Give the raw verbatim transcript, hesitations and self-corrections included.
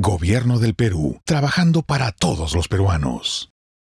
Gobierno del Perú, trabajando para todos los peruanos.